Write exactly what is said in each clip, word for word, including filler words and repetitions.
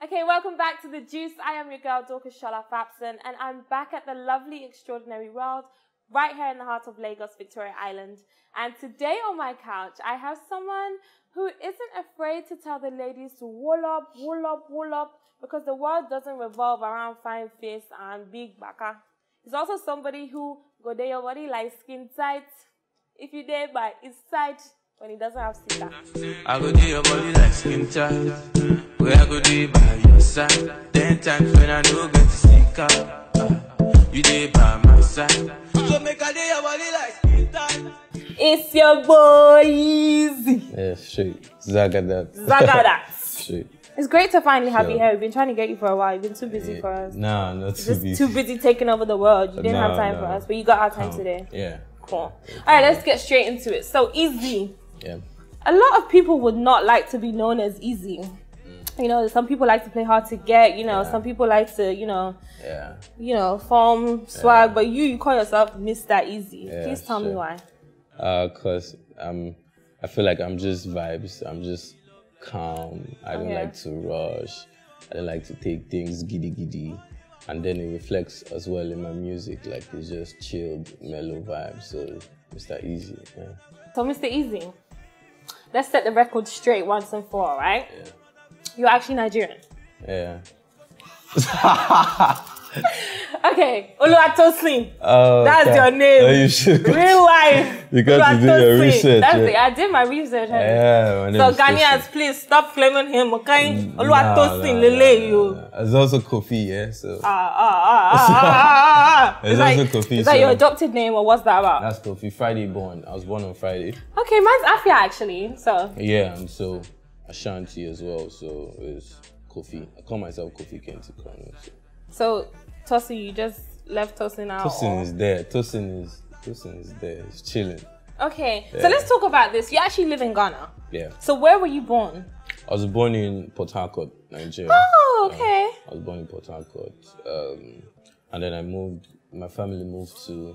Okay, welcome back to The Juice. I am your girl, Dorcas Shola Fapson, and I'm back at the lovely, extraordinary world, right here in the heart of Lagos, Victoria Island. And today on my couch, I have someone who isn't afraid to tell the ladies to wall up, wall up, wall up, because the world doesn't revolve around fine face and big baka. He's also somebody who go there your body like skin tight. If you there by his side when he doesn't have sticker. I go there your body like skin tight. Where I go there by your side. Ten times when I don't get to sticker. Uh, you there by my side. So make I there your body like skin tight. It's your boy Easy. Yeah, straight. Zagadat. Zagadat. Straight. It's great to finally have Sure. you here. We've been trying to get you for a while. You've been too busy Yeah. for us. Nah, not too Just busy. too busy taking over the world. You didn't No, have time no. for us, but you got our time Um, today. Yeah. Cool. All right, let's get straight into it. So Easy. Yeah. A lot of people would not like to be known as Easy. You know, some people like to play hard to get. You know, Yeah. some people like to, you know, Yeah. you know, form swag. But you, you call yourself Mister Easy. Yeah, Please tell me sure. why. Uh, cause um, I feel like I'm just vibes. I'm just calm. I don't Okay. like to rush. I don't like to take things giddy giddy. And then it reflects as well in my music. Like it's just chilled, mellow vibes. So Mister Easy. Yeah. So Mister Easy, let's set the record straight once and for all, right? Yeah. You're actually Nigerian. Yeah. Okay, Oluwatosin. Oh, That's okay. your name. Oh, you should. Real life. Because you did your Oluwatosin. research, That's yeah. it. I did my research. honey. Yeah, my name So is Tosin. Ghanaians, please stop claiming him, okay? Nah, Oluwatosin, nah, lele nah, you. nah. It's also Kofi, yeah. So Ah, ah, ah, ah, ah, ah, ah. It's Is that- also Kofi, Is that so- your adopted name or what's that about? that's Kofi. Friday born. I was born on Friday. Okay, mine's Afia actually. So Yeah, and so Ashanti as well. So it's Kofi. I call myself Kofi Kenti Kwame. So. So Tosin, you just left Tosin out. Tosin or- is there. Tosin is Tosin is there. He's chilling. Okay, so Yeah. let's talk about this. You actually live in Ghana. Yeah. So where were you born? I was born in Port Harcourt, Nigeria. Oh, okay. I was born in Port Harcourt, um, and then I moved. My family moved to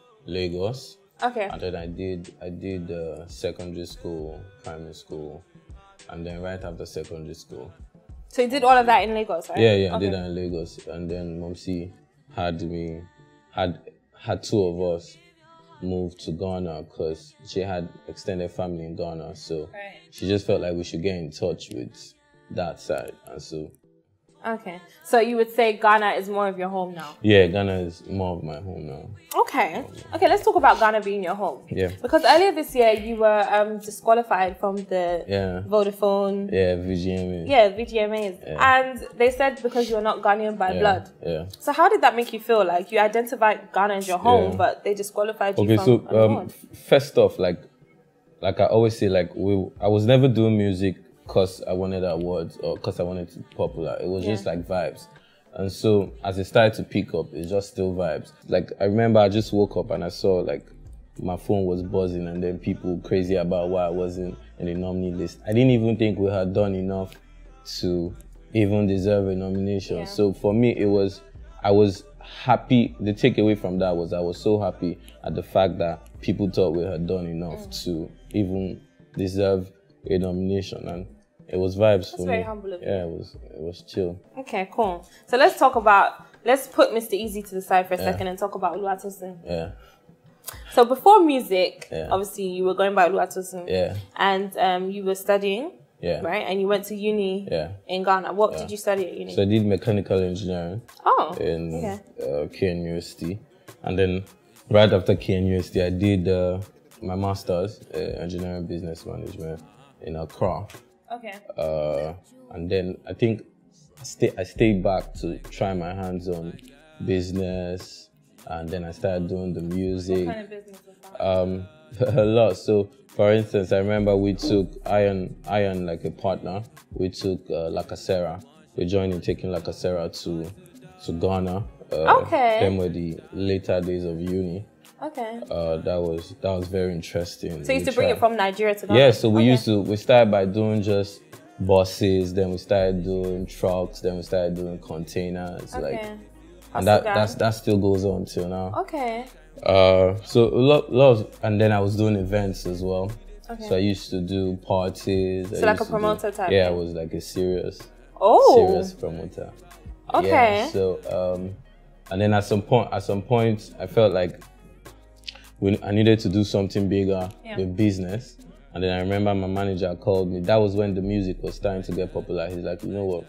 Lagos. Okay. And then I did I did uh, secondary school, primary school, and then right after secondary school. So you did all of that in Lagos, right? Yeah, yeah, I Okay. did that in Lagos, and then Momsi had me had had two of us move to Ghana because she had extended family in Ghana, so Right. she just felt like we should get in touch with that side, and so Okay. So you would say Ghana is more of your home now? yeah, Ghana is more of my home now. Okay. Okay, let's talk about Ghana being your home. Yeah. Because earlier this year you were um, disqualified from the Yeah. Vodafone. Yeah, V G M A. Yeah, V G M As. And they said because you're not Ghanaian by Yeah, blood. Yeah. So how did that make you feel? Like you identified Ghana as your home, Yeah. but they disqualified you Okay, from so an um, award? f- first off, like, like I always say, like we, I was never doing music because I wanted awards or because I wanted to be popular. It was just Yeah. like vibes, and so as it started to pick up, it's just still vibes. Like I remember, I just woke up and I saw like my phone was buzzing, and then people crazy about why I wasn't in the nominee list. I didn't even think we had done enough to even deserve a nomination. Yeah. So for me, it was, I was happy. The takeaway from that was I was so happy at the fact that people thought we had done enough Mm. to even deserve a nomination, and it was vibes for very me. humble of you. Yeah, it was it was chill. Okay, cool. So let's talk about, let's put Mister Easy to the side for a second and talk about Oluwatosin. Yeah, So before music, Yeah. obviously you were going by Oluwatosin. yeah, And um, you were studying, yeah, right? And you went to uni yeah. in Ghana. What did you study at uni? So I did mechanical engineering oh, in okay. uh, K N U S T, and then right after K N U S T, I did uh, my master's uh, engineering business management in Accra. Okay. Uh, and then I think I, stay, I stayed back to try my hands on business, and then I started doing the music. What kind of business was that? Um, a lot. So, for instance, I remember we took Iron, Iron like a partner. We took uh, Lacasera. We joined in taking Lacasera to to Ghana. Uh, Okay. Them were the later days of uni. Okay. Uh, that was that was very interesting. So you used We to bring tried- it from Nigeria to Ghana? Yeah, so we Okay. used to, we started by doing just buses, then we started doing trucks, then we started doing containers, like, Okay. and that Hustle that's gang. that still goes on till now. Okay. Uh, so a lot, lot of, and then I was doing events as well. Okay. So I used to do parties. I So like used a to promoter do, type Yeah, I thing? was like a serious Oh. serious promoter. Okay. Yeah, so um, and then at some point, at some point, I felt like we, I needed to do something bigger Yeah. with business. And then I remember my manager called me. That was when the music was starting to get popular. He's like, you know what?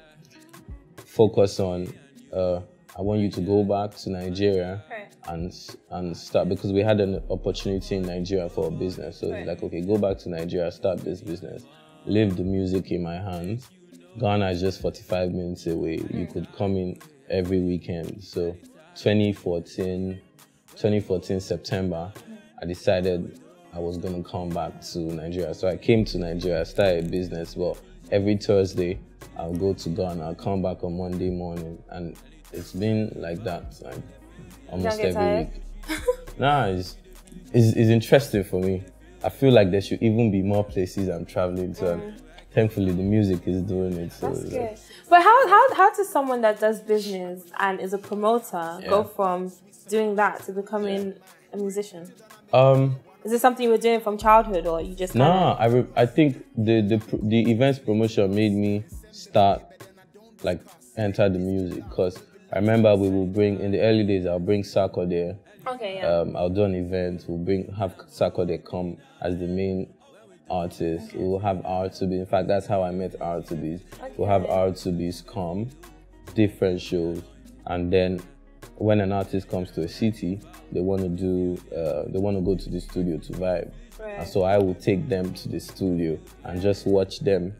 Focus on. Uh, I want you to go back to Nigeria Right. and and start, because we had an opportunity in Nigeria for a business. So Right. he's like, okay, go back to Nigeria, start this business, leave the music in my hands. Ghana is just forty-five minutes away. You could come in every weekend. So twenty fourteen, twenty fourteen September, I decided I was going to come back to Nigeria. So I came to Nigeria, started a business. Well, every Thursday, I'll go to Ghana. I'll come back on Monday morning. And it's been like that, like almost get every tired? week. Nah, it's, it's, it's interesting for me. I feel like there should even be more places I'm traveling to. And thankfully, the music is doing it. So That's it's good. like, But how, how, how does someone that does business and is a promoter Yeah. go from doing that to becoming a musician? um, Is this something you were doing from childhood, or you just kinda... Nah, I, re- I think the, the pr- the events promotion made me start, like, enter the music. Because I remember we will bring, in the early days, I'll bring Sako there. Okay, yeah. Um, I'll do an event, we'll bring, have Sako there come as the main artist. Okay. We'll have R two B. In fact, that's how I met R two Bs. Okay. We'll have R two Bs come, different shows. And then when an artist comes to a city, they want to do, uh, they want to go to the studio to vibe. Right. And so I will take them to the studio and just watch them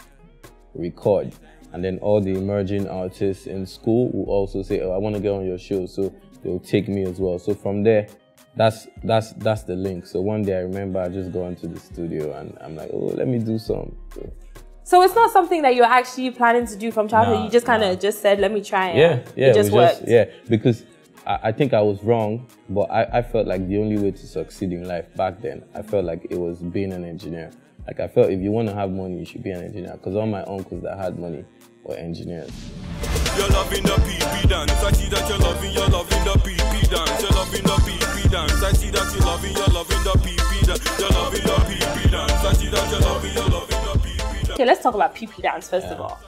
record. And then all the emerging artists in school will also say, oh, I want to get on your show. So they'll take me as well. So from there, that's that's that's the link. So one day I remember I just going to the studio and I'm like, oh, let me do some. So, So it's not something that you're actually planning to do from childhood. Nah, you just kind of nah. just said, "Let me try it." yeah, yeah, It just we worked. yeah, because I, I think I was wrong, but I, I felt like the only way to succeed in life back then, I felt like it was being an engineer. Like I felt if you want to have money, you should be an engineer. Because all my uncles that had money were engineers. You're loving the P P dance. I see that you're loving, you're loving the P P dance. You're loving the P P dance. I see that you're loving, you're loving the P P dance. You're loving the P P dance. I see that you're loving, you're loving the P P dance. Okay, let's talk about P P dance first Yeah. of all.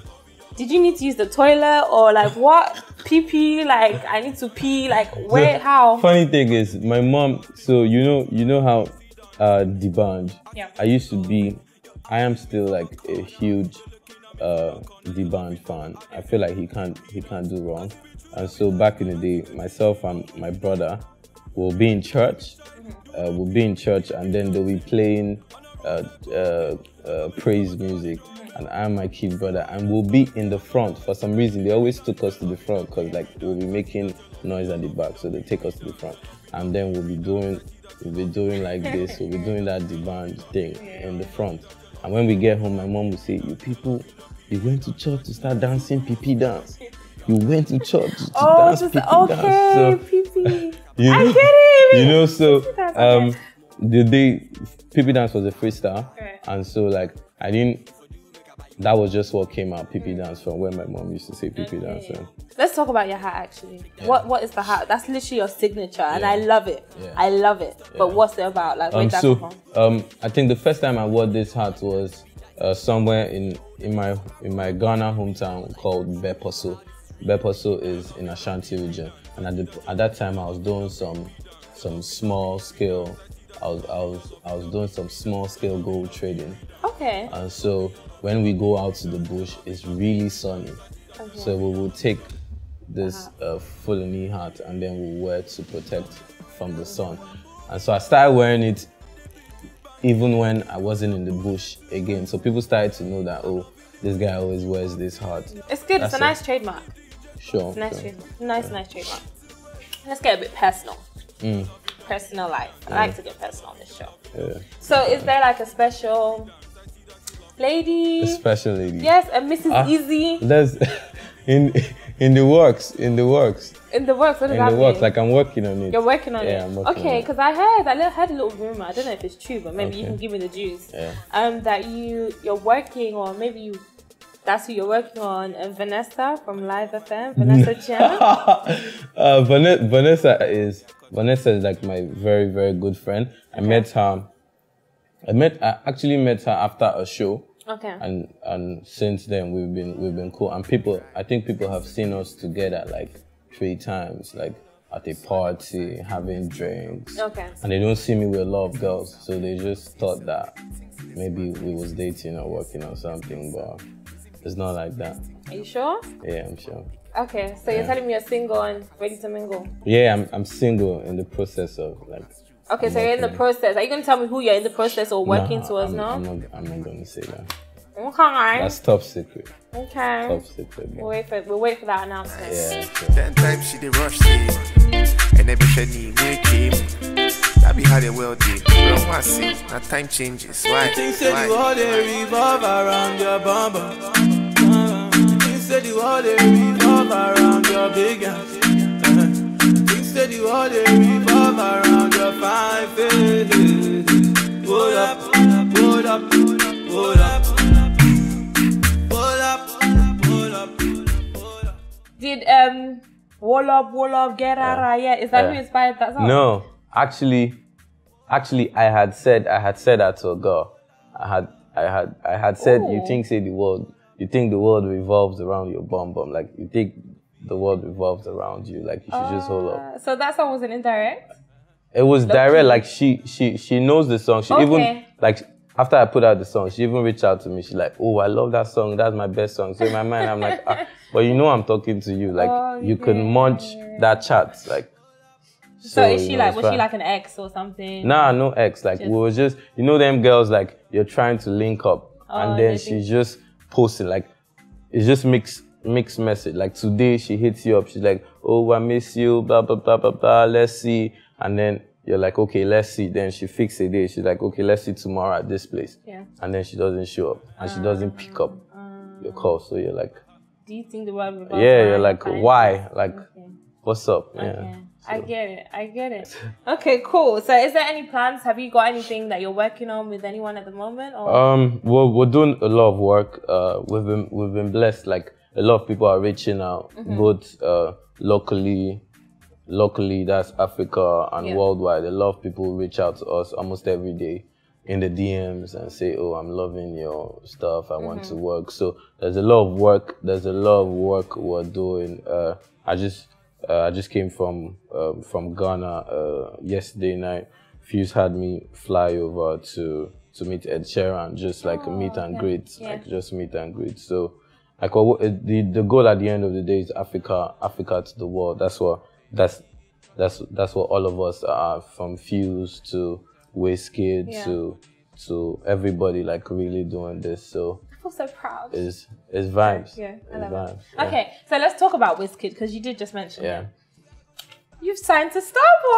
Did you need to use the toilet or like what? P P, like I need to pee, like where, So, how? Funny thing is, my mom. So you know, you know how uh, the band. Yeah. I used to be. I am still like a huge uh, the band fan. I feel like he can't he can't do wrong. And so back in the day, myself and my brother will be in church. Uh, we'll be in church, and then they'll be playing uh, uh, uh, praise music. And I and my kid brother, and we'll be in the front. For some reason, they always took us to the front because like we'll be making noise at the back, so they take us to the front. And then we'll be doing, we'll be doing like this. We'll be doing that the band thing in the front. And when we get home, my mom will say, "You people, you went to church to start dancing P P dance. You went to church to Oh, dance just P P okay, dance." So, P P. you I know, get it. You know, so P P dance, um, okay. the day P P dance was a freestyle, Right. and so like I didn't. That was just what came out, P P dance, from where my mom used to say P P dance. And Let's talk about your hat actually. What What is the hat? That's literally your signature, and Yeah. I love it. Yeah. I love it. But Yeah. what's it about? Like, where Um, did that so come from? um, I think the first time I wore this hat was uh, somewhere in in my in my Ghana hometown called Beposo. Beposo is in Ashanti region, and at the, at that time I was doing some some small scale. I was I was I was doing some small scale gold trading, Okay. and so when we go out to the bush, it's really sunny. Okay. So we will take this uh, Fulani hat and then we'll wear it to protect from the sun. And so I started wearing it even when I wasn't in the bush again. So people started to know that, oh, this guy always wears this hat. It's good. That's It's a it. nice trademark. Sure. Nice sure. trademark. Nice, nice trademark. Let's get a bit personal. Mm, Personal life. I like to get personal on this show. yeah. So, is there like a special lady? A special lady. Yes, a Missus Ah. Easy That's in in the works. In the works. in the works. What does In that the works. mean? Like I'm working on it. You're working on Yeah, it. I'm working Okay, on it. because I heard, I li- heard a little rumor. I don't know if it's true, but maybe you Okay. can give me the juice. Yeah. Um, that you you're working, or maybe you, that's who you're working on. And Vanessa from Live F M, Vanessa Chen. uh, Vanessa, Vanessa is Vanessa is like my very very good friend. I met her. I met I actually met her after a show. Okay. And and since then we've been we've been cool. And people, I think people have seen us together like three times, like at a party, having drinks. Okay. And they don't see me with a lot of girls, so they just thought that maybe we was dating or working or something, but it's not like that. Are you sure? Yeah, I'm sure. Okay, so you're telling me you're single and ready to mingle? Yeah, I'm I'm single in the process of like. Okay, I'm so you're in the working. process. Are you going to tell me who you're in the process or working No, towards I'm, now? I'm not. I'm not going to say that. Okay. That's top secret. Okay. Top secret. We'll Bro. wait for we'll wait for that announcement. Yeah. Sure. Ten times she dey rush me, and every penny make him. That be how they well did. Bro, I see. Now time changes. Why? Things say Why? the world they revolve around your bum bum. Things say the world they revolve around your big ass. Things say the world they revolve around your fine face. Hold up, hold up, hold up, hold up, hold up, hold up. Did um Wall Up, Wall Up, Get Out of Here? Is that Yeah. who inspired that song? No, actually, actually, I had said I had said that to a girl. I had I had I had said, Ooh. you think say the world, you think the world revolves around your bum bum, like you think the world revolves around you, like you should just hold up. Uh, so that song was an indirect? It was Lucky. direct, like she she she knows the song. She Okay. even like after I put out the song, she even reached out to me. She's like, "Oh, I love that song. That's my best song." So in my mind, I'm like, ah, "But you know, I'm talking to you. Like Oh, you can yeah. munch that chat, like." So, is she you know, like, it's was she fine. like an ex or something? Nah, no ex. Like Just- we were just, you know, them girls like you're trying to link up, Oh, and they then think- she's just posting like it's just mixed mixed message. Like today she hits you up, she's like, "Oh, I miss you, blah blah blah blah blah. Let's see," and then you're like, "Okay, let's see." Then she fixes a day. She's like, "Okay, let's see tomorrow at this place," Yeah. and then she doesn't show up, and she doesn't pick up your call. So you're like, Do you think the world revolves "Yeah," around you're like, your fine? "Why? Like, Okay. what's up?" Yeah. Okay. I get it. I get it. Okay, cool. So, is there any plans? Have you got anything that you're working on with anyone at the moment? Or? Um, we're, we're doing a lot of work. Uh, we've been we've been blessed. Like a lot of people are reaching out, Mm-hmm. both uh, locally, locally that's Africa and Yeah. worldwide. A lot of people reach out to us almost every day in the D Ms and say, "Oh, I'm loving your stuff. I want Mm-hmm. to work." So there's a lot of work. There's a lot of work we're doing. Uh, I just uh, I just came from um, from Ghana uh, yesterday night. Fuse had me fly over to to meet Ed Sheeran, just like a meet and okay. greet, Yeah. like just meet and greet. So, like, what, the the goal at the end of the day is Africa, Africa to the world. That's what that's that's that's what all of us are, from Fuse to Wizkid Yeah. to to everybody, like really doing this. So I feel so proud. it's it's vibes. Yeah, I It's love it. vibes. Yeah. Okay, so let's talk about Wizkid because you did just mention Yeah. him. You've signed to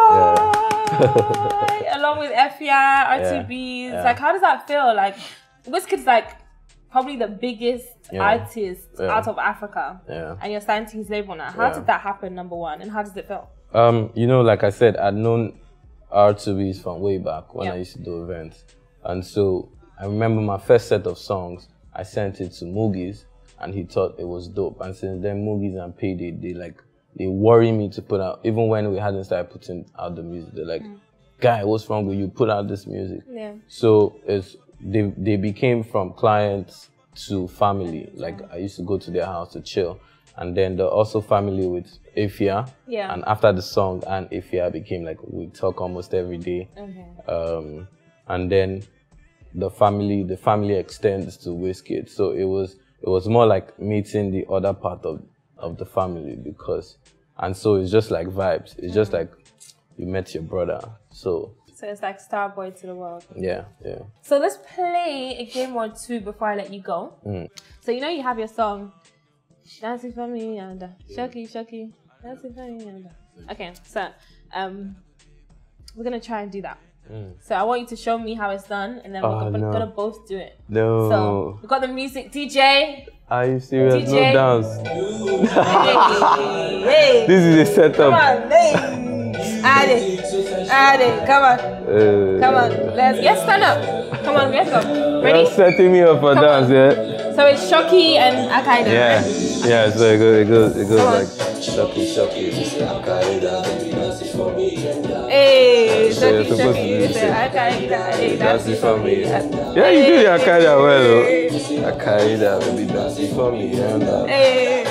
Starboy along with F I A, R T Bs. Yeah. Like, how does that feel? Like, Wizkid's like probably the biggest Yeah. artist Yeah. out of Africa, Yeah. and you're signed to his label now. How Yeah. did that happen? Number one, and how does it feel? Um, you know, like I said, I'd known R two Bs from way back when Yeah. I used to do events. And so I remember my first set of songs, I sent it to Moogies and he thought it was dope. And since then, Moogies and Payday, they like, they worry me to put out, even when we hadn't started putting out the music, they're like, guy, what's wrong with you? Put out this music. Yeah. So it's, they, they became from clients to family. Like I used to go to their house to chill. And then they're also family with F I A. Yeah. And after the song and F I A became like, we talk almost every day. Okay. Um, and then the family, the family extends to Wizkid. So it was, it was more like meeting the other part of, of the family because, and so it's just like vibes. It's just like you met your brother. So So it's like Starboy to the world. yeah, yeah. So let's play a game or two before I let you go. Mm. So you know you have your song, Dancing for Me and Shocky Shocky, Dancing for Me and okay. So um, we're gonna try and do that. Mm. So I want you to show me how it's done, and then we're Oh, gonna, no. gonna both do it. No. So we've got the music, D J. Are you serious? D J. No dance. Hey, hey, This is a setup. come on, hey. Add it, add it. Come on, Uh, come on. Let's yes, stand up. Come on, let's go. Ready? You're setting me up for Come dance, on. yeah? So it's Shocky and Akaida. Yeah, right? yeah. So it goes, it goes, it goes Come on. like shocky, shocky. Hey, So you're Shoki, supposed to Shoki, do you the say, same. Akaida, hey, Dance that's it it for for me. me. Yeah, you do the Akaida well, though. Akaida, baby, dance it for me. You know? Hey.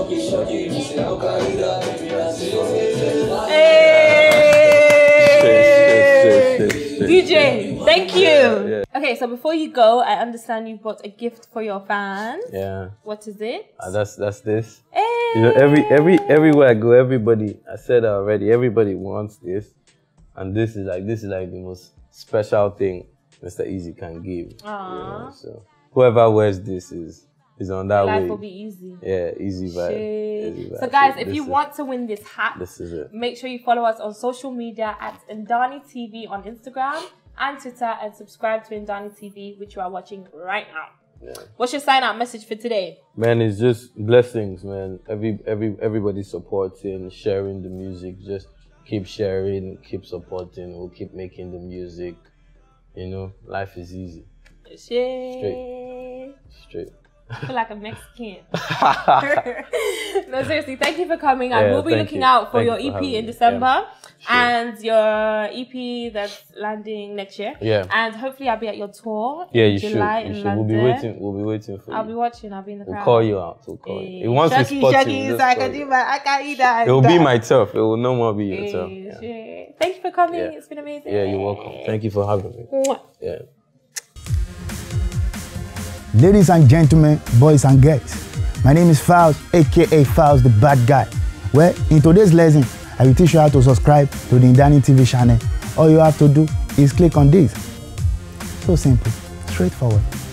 Hey. D J, thank you. Yeah. Okay, so before you go, I understand you bought a gift for your fans. Yeah. What is it? Uh, that's that's this. Hey. You know, every every everywhere I go, everybody. I said that already. Everybody wants this, and this is like this is like the most special thing Mister Easy can give. You know, so whoever wears this is is on that Life way. will be easy. Yeah, easy vibe. Easy vibe. So guys, if this you is- want to win this hat, this is it. make sure you follow us on social media at Ndani T V on Instagram and Twitter, and subscribe to Ndani T V, which you are watching right now. Yeah. What's your sign out message for today? Man, it's just blessings, man. Every every everybody supporting, sharing the music. Just keep sharing, keep supporting. We'll keep making the music. You know, life is easy. Shit. Straight. I feel like a Mexican. No, seriously, thank you for coming. I Yeah, will be thank looking you. out for Thank your you for E P having in me. December Yeah. Sure. and your E P that's landing next year. Yeah. And hopefully I'll be at your tour Yeah, in you July should. You in should. London. We'll be waiting. We'll be waiting for I'll you. be watching. I'll be in the crowd. We'll call you out. We'll call Hey. you. Once we Shoki, spot Shoki, you, we'll so I just can call do you. my Akaida. It will be my turf. It will no more be your turf. Hey, Yeah. shit. Thank you for coming. Yeah. It's been amazing. Yeah, you're welcome. Thank you for having me. Mwah. Yeah. Ladies and gentlemen, boys and girls, my name is Fowls, aka Fowls the Bad Guy. Well, in today's lesson, I will teach you how to subscribe to the Ndani T V channel. All you have to do is click on this. So simple, straightforward.